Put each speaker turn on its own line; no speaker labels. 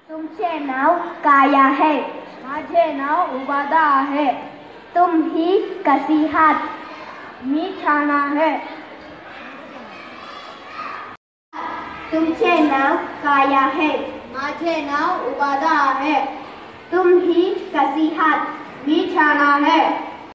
तुमचे नाव काय आहे?
माझे नाव उबादा आहे.
तुम्ही कशी आहात?
मी छान आहे.
तुमचे नाव काय आहे?
माझे नाव उबादा आहे.
तुम्ही कशी आहात?
मी छान आहे.